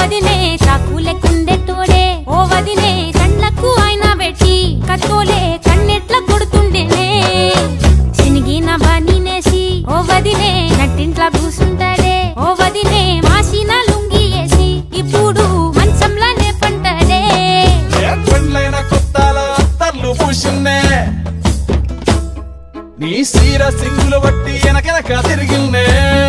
వదినే చాకులెక్కుండే తోడే ఓ వదినే కండ్లకు ఆయన పెట్టి కత్తోలే కన్నెట్ల కొడుతుండేనే చినిగిన బనీనేసి ఓ వదినే నట్టింట్ల కూసుంటాడే ఓ వదినే మాసిన లుంగి వేసి ఇప్పుడు మంచంలానే పంటాడే పెండ్లైన కొత్తాల అత్తర్లు పూసిన్నే నీ సీర సింగులు బట్టి వెనకెనక తిరిగిన్నే